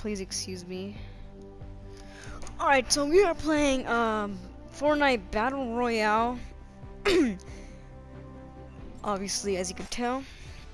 please excuse me. Alright, so we are playing Fortnite Battle Royale. Obviously, as you can tell.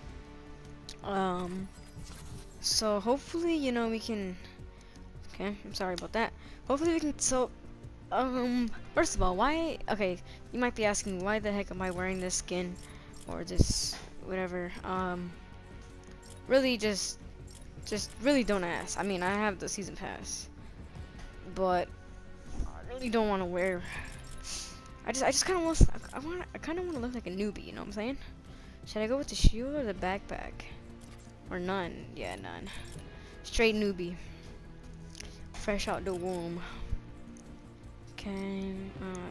So hopefully, you know, we can. Okay, I'm sorry about that. Hopefully we can. So, first of all, why? Okay, you might be asking, why the heck am I wearing this skin or this whatever? Really, just really don't ask. I mean, I have the season pass, but I really don't want to wear. I just kind of want. I kind of want to look like a newbie. You know what I'm saying? Should I go with the shield or the backpack? Or none? Yeah, none. Straight newbie. Fresh out the womb. Okay.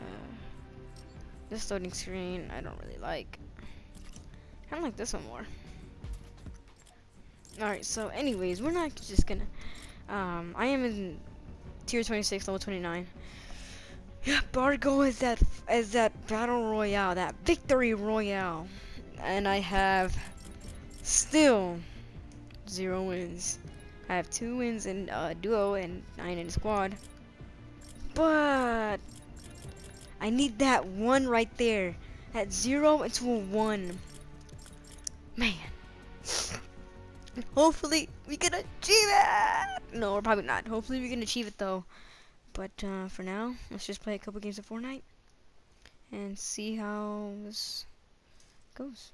This loading screen I don't really like. I don't like this one more. Alright, so anyways, we're not just gonna I am in tier 26, level 29. Yeah, Bargo is that battle royale, that victory royale. And I have still 0 wins. I have 2 wins in duo and 9 in squad. But I need that 1 right there. That 0 into a 1. Man. Hopefully we can achieve it. No, we're probably not. Hopefully we can achieve it though. But for now, let's just play a couple games of Fortnite and see how this goes.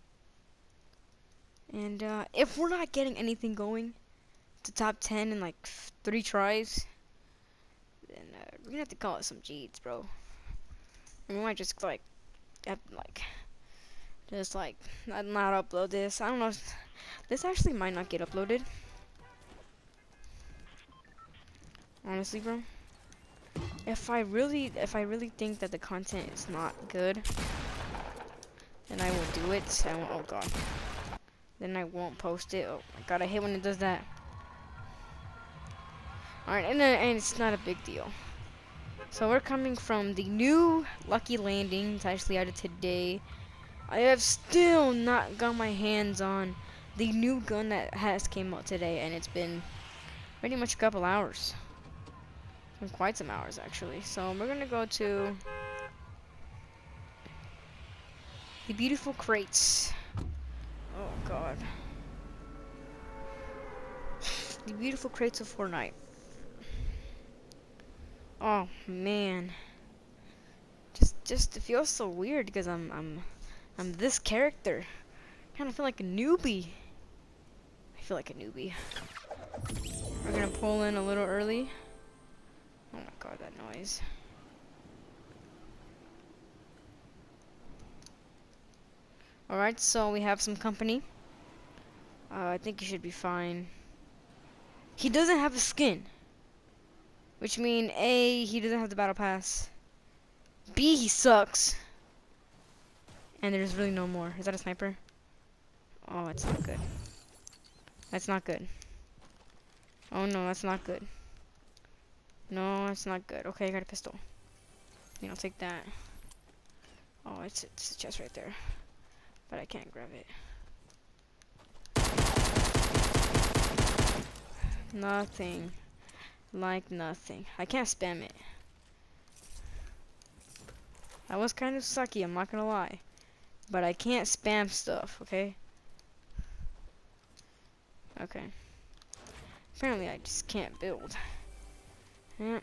And if we're not getting anything going to top 10 in like 3 tries, then we're gonna have to call it some G's, bro. And we might just like have, just not upload this. I don't know. This actually might not get uploaded. Honestly, bro. If I really think that the content is not good, then I will do it. I won't, oh god. Then I won't post it. Oh my god, I hate when it does that. Alright, and it's not a big deal. So we're coming from the new Lucky Landing. It's actually added today. I have still not got my hands on the new gun that has came out today, and it's been pretty much a couple hours. Been quite some hours actually. So we're gonna go to the beautiful crates. Oh god. The beautiful crates of Fortnite. Oh man. Just it feels so weird because I'm this character. Kind of feel like a newbie. I feel like a newbie. We're gonna pull in a little early. Oh my god, that noise. Alright, so we have some company. I think he should be fine. He doesn't have a skin. Which means A, he doesn't have the battle pass. B, he sucks. And there's really no more. Is that a sniper? Oh, it's not good. That's not good. Oh no, that's not good. No, that's not good. Okay, I got a pistol. You know, take that. Oh, it's a chest right there. But I can't grab it. Nothing. Like nothing. I can't spam it. That was kind of sucky, I'm not gonna lie. But I can't spam stuff, okay? Okay. Apparently I just can't build. Yep.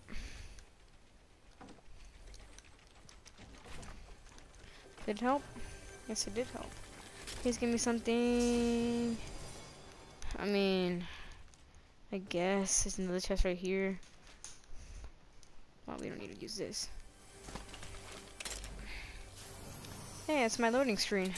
Did it help? Yes, it did help. Please give me something. I mean, I guess there's another chest right here. Well, we don't need to use this. Hey, it's my loading screen.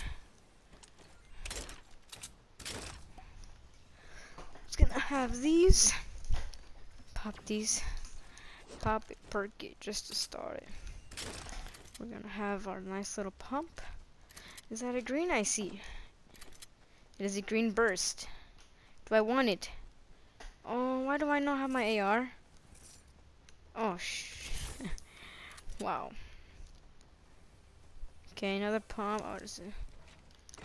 Just gonna have these. Pop these. Pop it, perk it, just to start it. We're gonna have our nice little pump. Is that a green I see? It is a green burst. Do I want it? Oh, why do I not have my AR? Oh, wow. Okay, another pump. Oh, this is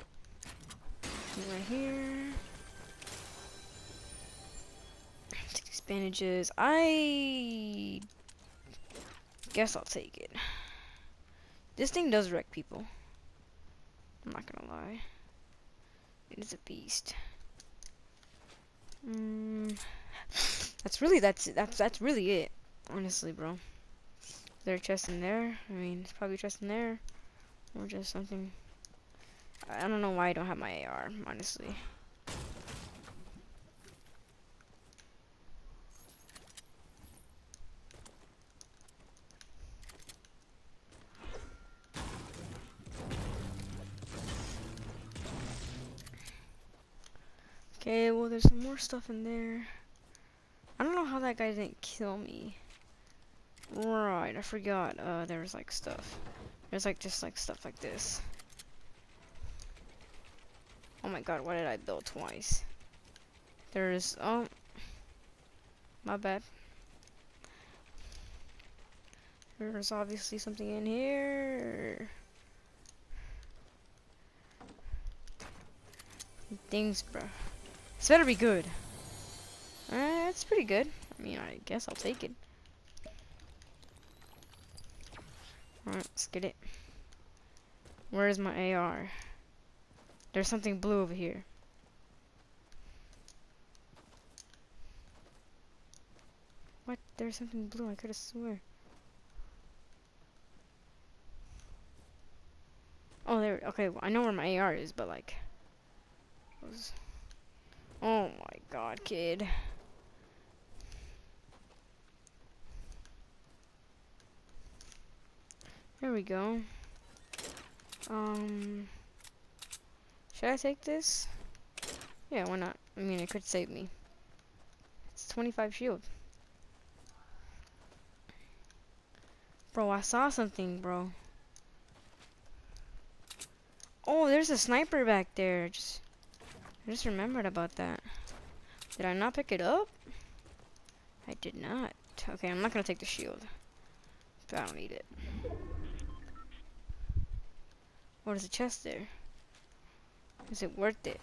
right here. Take bandages. I guess I'll take it. This thing does wreck people. I'm not gonna lie. It is a beast. That's really it. Honestly, bro. Is there a chest in there? I mean, there's probably a chest in there. Or just something. I don't know why I don't have my AR, honestly. Okay, well, there's some more stuff in there. I don't know how that guy didn't kill me. Right, I forgot. There was like stuff. There's like just like stuff like this. Oh my god, why did I build twice? There's my bad. There's obviously something in here. Things, bro. This better be good. It's pretty good. I mean, I guess I'll take it. Alright, let's get it. Where is my AR? There's something blue over here. What? There's something blue. I could have swore. Oh, there. Okay, well, I know where my AR is, but like. Oh my god, kid. There we go. Should I take this? Yeah, why not? I mean, it could save me. It's 25 shield. Bro, I saw something, bro. Oh, there's a sniper back there. I just remembered about that. Did I not pick it up? I did not. Okay, I'm not gonna take the shield. I don't need it. Oh, there's a chest there. Is it worth it?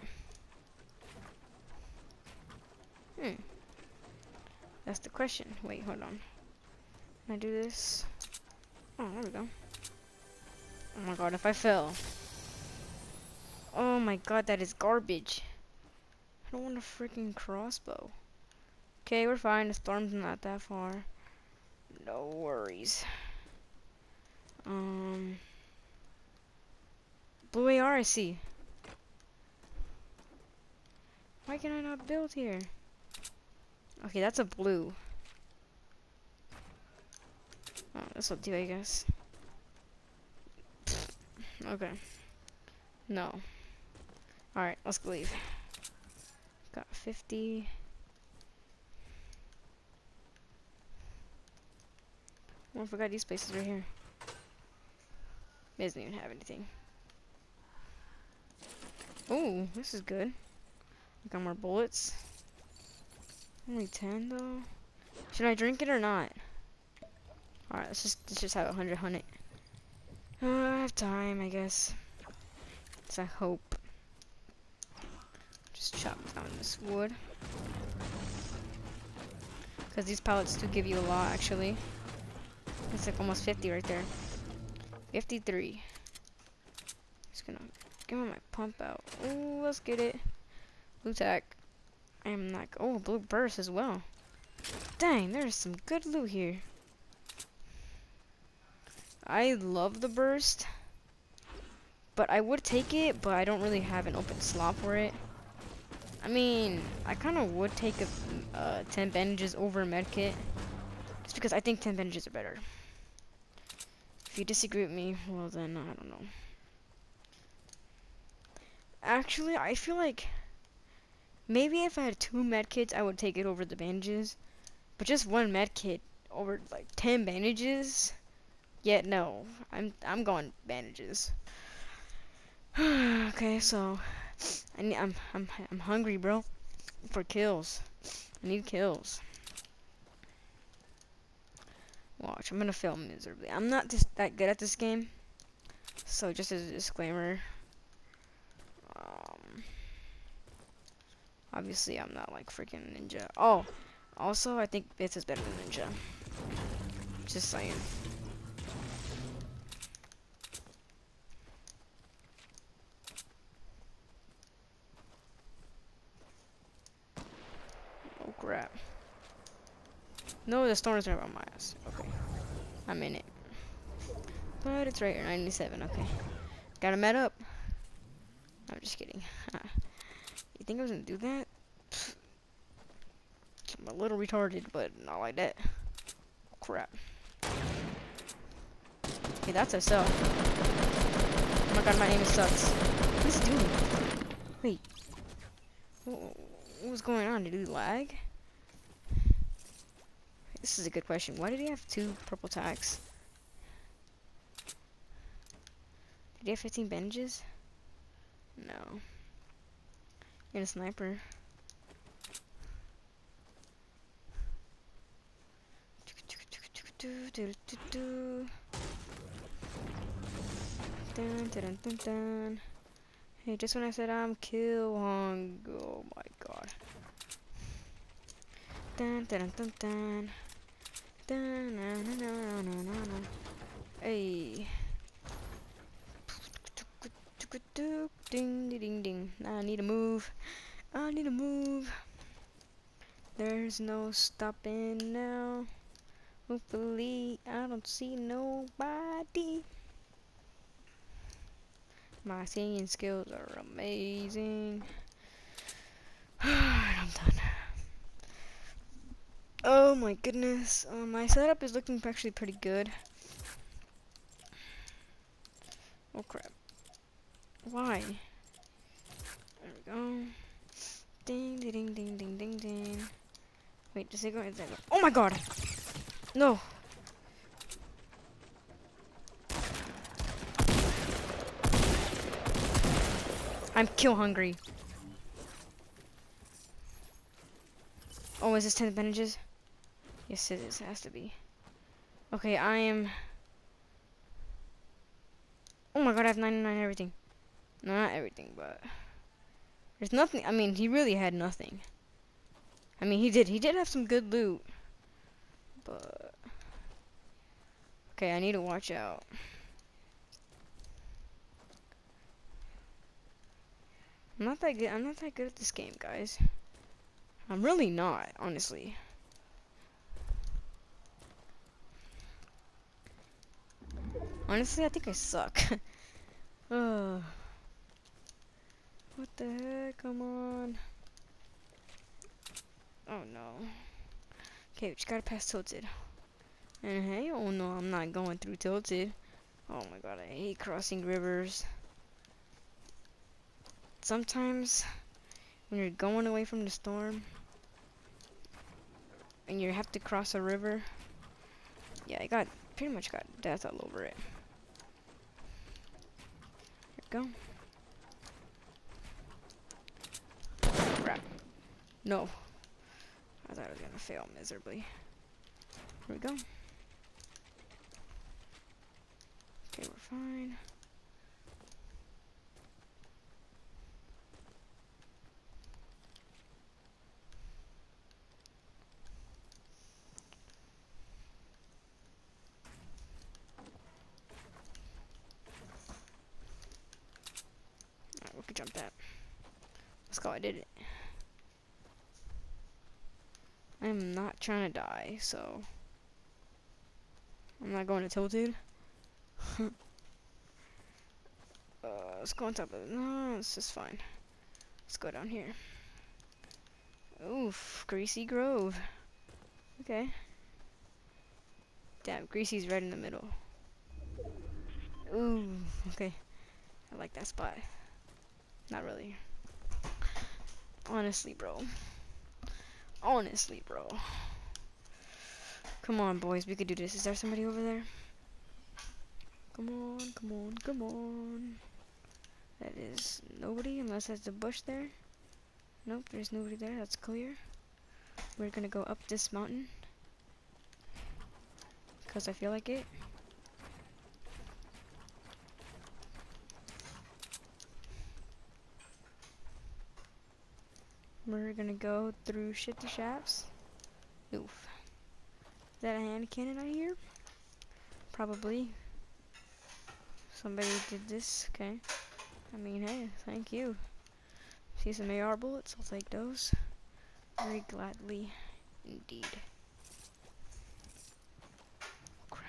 That's the question. Wait, hold on. Can I do this? Oh, there we go. Oh my god, if I fell. Oh my god, that is garbage. I don't want a freaking crossbow. Okay, we're fine. The storm's not that far. No worries. Blue AR, I see. Why can I not build here? Okay, that's a blue. Oh, this will do, I guess. Okay. No. Alright, let's leave. Got 50. Oh, I forgot these places right here. It doesn't even have anything. Ooh, this is good. Got more bullets. Only 10 though. Should I drink it or not? Alright, let's just have 100 on it. I have time, I guess. So I hope. Just chop down this wood. Because these pallets do give you a lot, actually. It's like almost 50 right there. 53. Just gonna give my pump out. Ooh, let's get it. Blue tack. I am not. Oh, blue burst as well. Dang, there's some good loot here. I love the burst, but I would take it, but I don't really have an open slot for it. I mean, I kind of would take a 10 bandages over a medkit, just because I think 10 bandages are better. If you disagree with me, well then, I don't know. Actually, I feel like maybe if I had 2 medkits, I would take it over the bandages, but just 1 medkit over like 10 bandages. Yeah, no, I'm going bandages. Okay, so I'm hungry, bro, for kills. I need kills. Watch, I'm gonna fail miserably. I'm not that good at this game, so just as a disclaimer, obviously I'm not like freaking ninja. Oh, Also, I think Bits is better than Ninja. Just saying. Oh crap. No, the storm's right on my ass. Okay. I'm in it. But it's right here, 97, okay. Gotta met up. I'm just kidding. You think I was gonna do that? I'm a little retarded, but not like that. Crap. Okay, that's a suck. Oh my god, my aim sucks. What's he doing? Wait. What was going on? Did he lag? This is a good question. Why did he have 2 purple tags? Did he have 15 bandages? No. And a sniper. Dun, dun, dun, dun. Hey, just when I said I'm kill hung. Oh my god. Dun, dun, dun, dun. Dun, na, na, na, na, na, na. Hey. Ding, ding, ding, ding. I need to move. I need to move. There's no stopping now. Hopefully, I don't see nobody. My singing skills are amazing. I'm done. Oh my goodness. My setup is looking actually pretty good. Oh crap. Why? There we go. Ding, ding, ding, ding, ding, ding, ding. Wait, does it go? Oh my god! No! I'm kill hungry. Oh, is this 10 bandages? Yes, it is. It has to be. Okay, I am. Oh my god, I have 99 everything. No, not everything, but there's nothing. I mean, he really had nothing. I mean, he did. He did have some good loot, but okay, I need to watch out. I'm not that good. I'm not that good at this game, guys. I'm really not, honestly. Honestly, I think I suck. Ugh. What the heck? Come on. Oh no. Okay, we just gotta pass Tilted. And hey, oh no, I'm not going through Tilted. Oh my god, I hate crossing rivers. Sometimes, when you're going away from the storm, and you have to cross a river, yeah, I pretty much got death all over it. Here we go. Crap. No. I thought I was gonna fail miserably. Here we go. Okay, we're fine. Alright, we could jump that. Let's go, I did it. I'm not trying to die, so I'm not going to Tilted. Let's go on top of it. No, it's just fine. Let's go down here. Oof, Greasy Grove. Okay. Damn, Greasy's right in the middle. Ooh, okay. I like that spot. Not really. Honestly, bro. Honestly, bro. Come on, boys, we could do this. Is there somebody over there? Come on, come on, come on. That is nobody, unless there's a bush there. Nope, there's nobody there. That's clear. We're gonna go up this mountain. Because I feel like it. We're gonna go through shifty shafts. Oof. Is that a hand cannon I hear? Probably. Somebody did this. Okay. I mean, hey, thank you. See some AR bullets? I'll take those. Very gladly, indeed. Crap.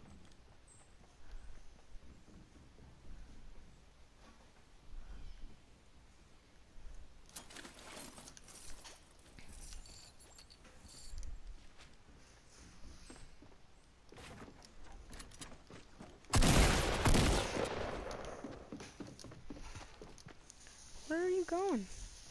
Where are you going?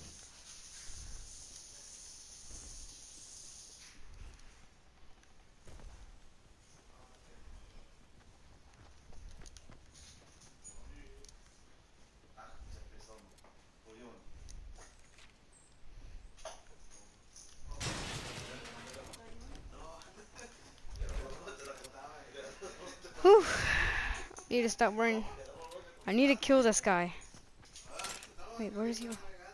Whew. Need to stop worrying. I need to kill this guy. Wait, where is he?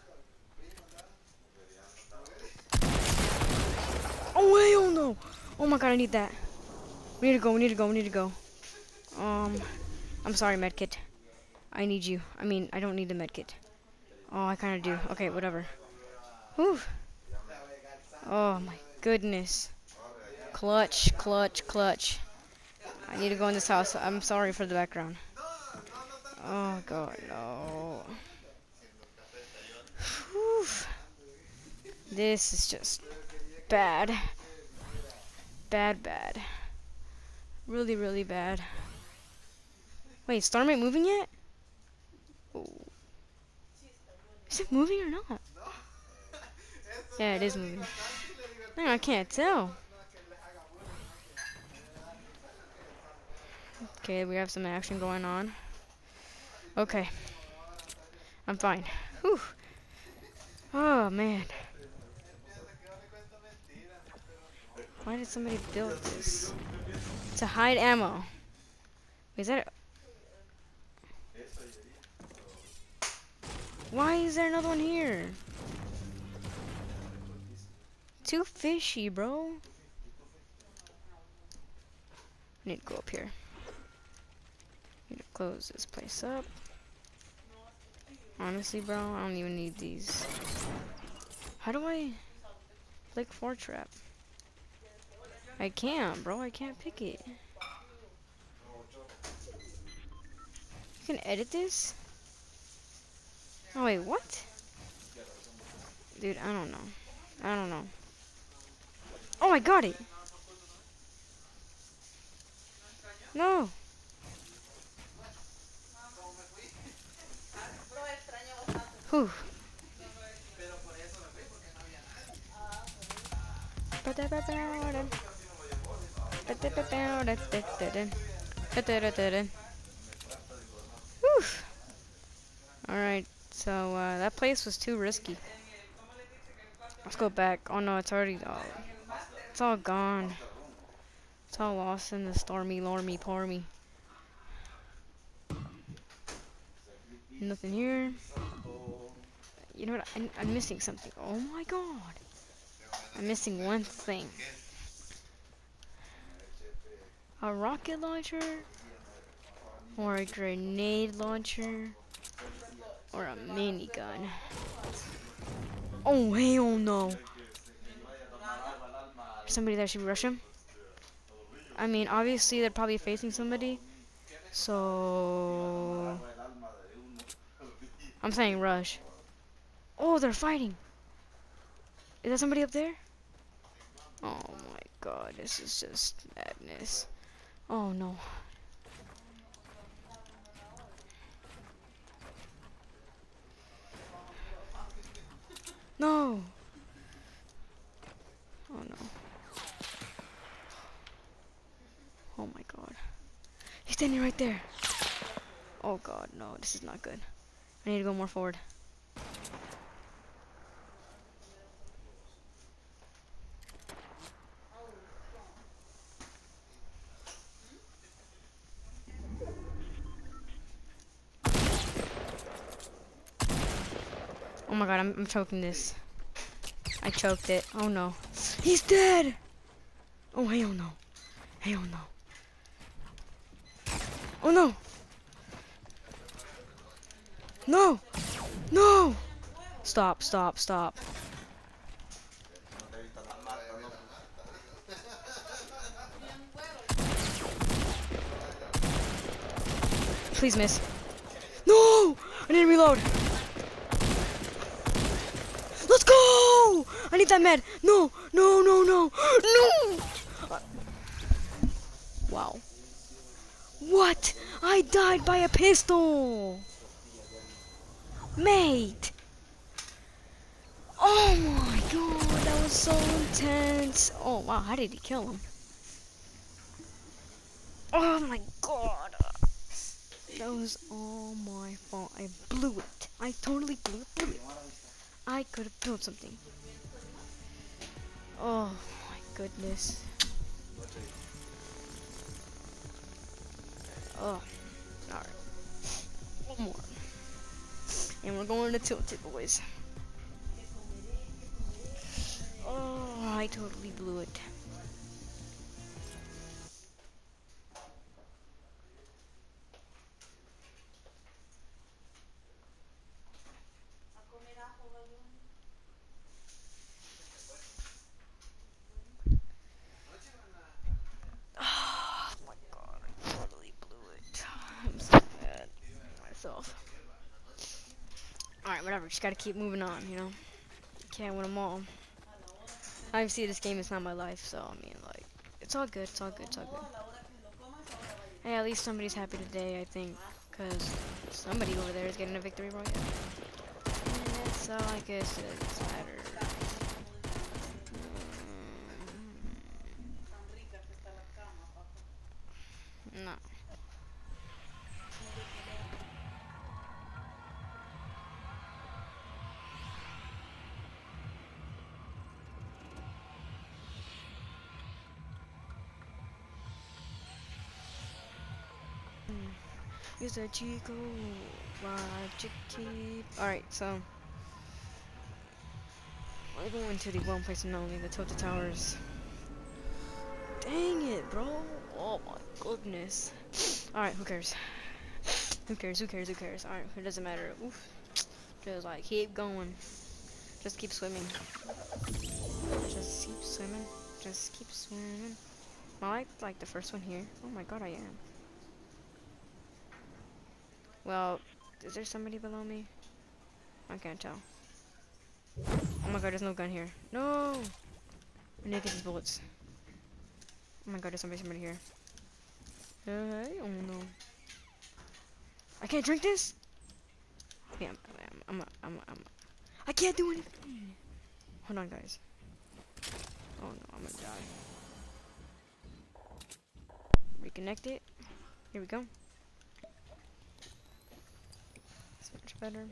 Oh, hell no! Oh my god, I need that. We need to go, we need to go, we need to go. I'm sorry, medkit. I need you. I mean, I don't need the medkit. Oh, I kind of do. Okay, whatever. Whew. Oh my goodness. Clutch, clutch, clutch. I need to go in this house. I'm sorry for the background. Oh god, no. Whew. This is just bad. Bad, bad. Really, really bad. Wait, Storm ain't moving yet? Oh. Is it moving or not? Yeah, it is moving. No, I can't tell. Okay, we have some action going on. Okay. I'm fine. Whew. Oh, man. Why did somebody build this? To hide ammo. Is that... Why is there another one here? Too fishy, bro. I need to go up here. Need to close this place up. Honestly, bro, I don't even need these. How do I... like 4-trap? I can't, bro. I can't pick it. You can edit this? Oh, wait, what? Dude, I don't know. I don't know. Oh, I got it! No! Whew. Whew. Alright, so that place was too risky. Let's go back. Oh no, it's already it's all gone. It's all lost in the stormy, lormy, pormy. Nothing here. You know what? I'm missing something. Oh my god. I'm missing one thing. A rocket launcher? Or a grenade launcher? Or a minigun? Oh, hell no. Somebody that should rush him? I mean, obviously they're probably facing somebody. So... I'm saying rush. Oh, they're fighting. Is there somebody up there? Oh my god, this is just madness. Oh no. No! Oh no. Oh my god. He's standing right there. Oh god, no, this is not good. I need to go more forward. Oh my god, I'm choking this. I choked it. Oh no. He's dead! Oh, hell no. Hell no. Oh, no. No. No. Stop, stop, stop. Please miss. No! I need to reload. Let's go! I need that med. No, no, no, no. No! Wow. What? I died by a pistol. Mate. Oh my god, that was so intense. Oh wow, how did he kill him? Oh my god. That was all my fault. I blew it. I totally blew it. I could have built something. Oh my goodness. Oh, alright. One more. And we're going to Tilted, boys. Oh, I totally blew it. Oh my god, I totally blew it. I'm so mad at myself. Alright, whatever, just gotta keep moving on, you know? Can't win them all. Obviously, this game is not my life, so I mean, like, it's all good, it's all good, it's all good. Hey, at least somebody's happy today, I think, because somebody over there is getting a victory royale. And that's all I guess it doesn't matter. No. Use a Chico, Alright, so we're going to the one place and only, the Tilted Towers. Dang it, bro. Oh my goodness. Alright, who cares? Who cares, who cares, who cares? Alright, it doesn't matter. Oof. Just like keep going. Just keep swimming. Just keep swimming. Just keep swimming. I like the first one here. Oh my god, I am. Well, is there somebody below me? I can't tell. Oh my god, there's no gun here. No! I need to get these bullets. Oh my god, there's somebody here. Hey, oh no. I can't drink this? Yeah, I can't do anything. Hold on, guys. Oh no, I'm gonna die. Reconnect it. Here we go. It's much better.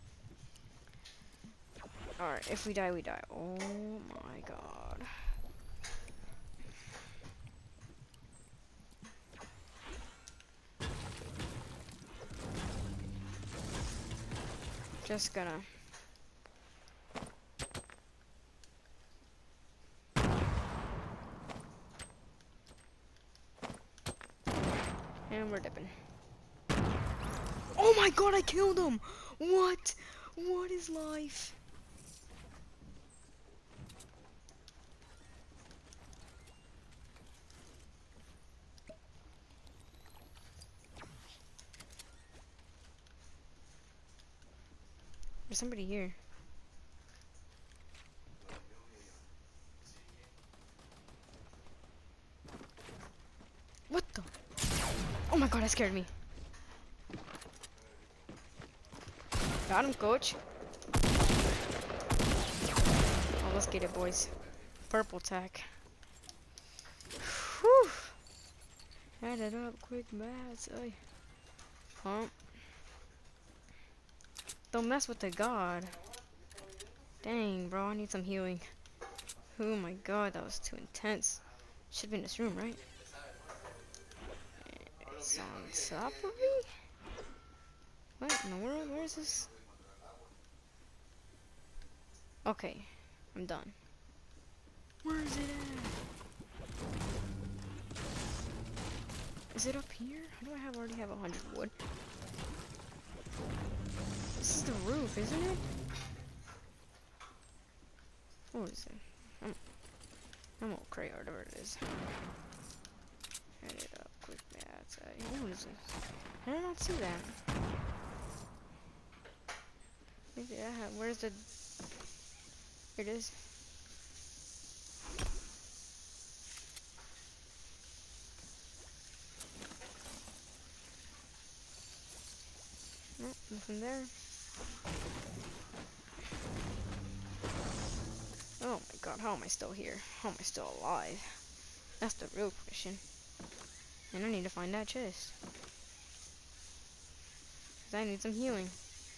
Alright, if we die, we die. Oh my god. Just gonna. And we're dipping. Oh my god, I killed him! What? What is life? There's somebody here. What the? Oh my god, that scared me. Got him, coach. Oh, let's get it, boys. Purple tack. Whew. Add it up quick, bats. Pump. Don't mess with the god. Dang, bro, I need some healing. Oh my god, that was too intense. Should be in this room, right? It's on top of me? What in the world? Where is this? Okay, I'm done. Where is it at? Is it up here? How do I already have 100 wood? This is the roof, isn't it? What is it? I'm all cray or whatever it is. Add it up quick. What is this? I did not see that. Maybe I have. Where's the? Here it is. Nope, nothing there. Oh my god, how am I still here? How am I still alive? That's the real question. And I need to find that chest. Because I need some healing.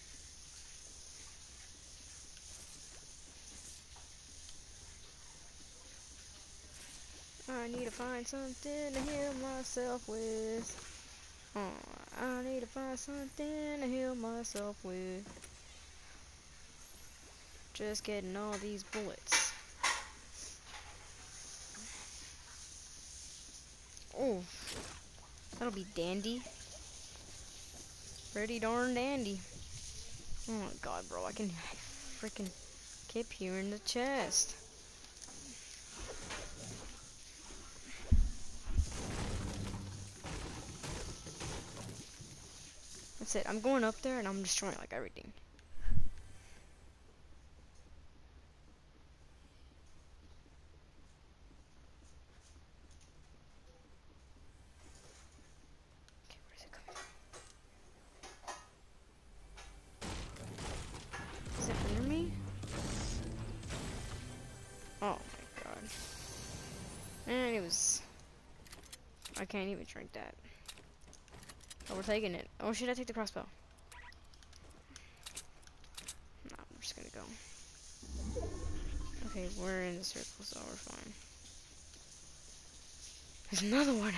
I need to find something to heal myself with. Oh, I need to find something to heal myself with. Just getting all these bullets. Oh, that'll be dandy. Pretty darn dandy. Oh my god, bro, I can freaking keep hearing the chest. That's it. I'm going up there and I'm destroying like everything. Okay, where's it coming from? Is it under me? Oh my god. And it was. I can't even drink that. Oh, we're taking it. Oh, should I take the crossbow? No, we're just gonna go. Okay, we're in the circle, so we're fine. There's another one.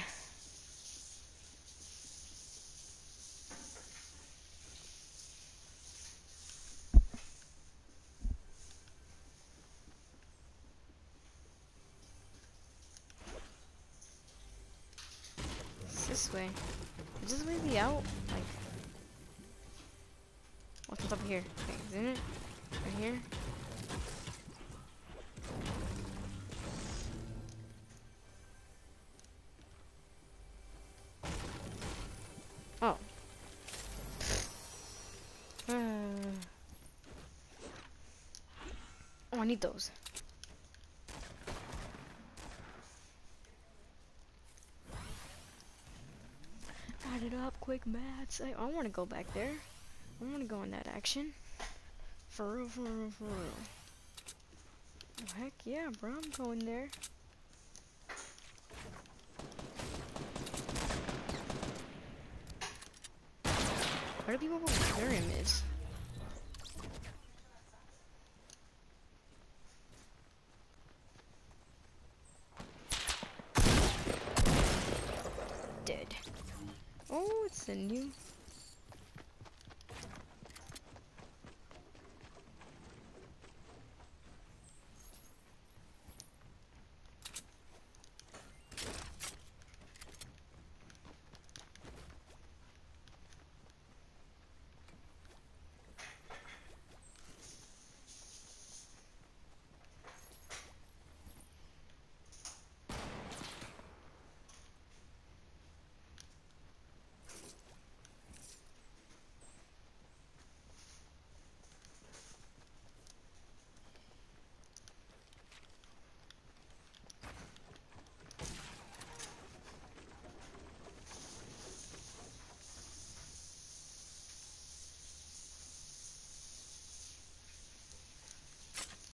It's this way. Is this way be out? Like, what's on top of here? Okay, isn't it? Right here? Oh. Oh, I need those. Add it up, quick maths. I want to go back there. I want to go in that action. For real, for real, for real. Oh, heck yeah, bro, I'm going there. Why do people go to pyramids? Dead. Oh, it's a new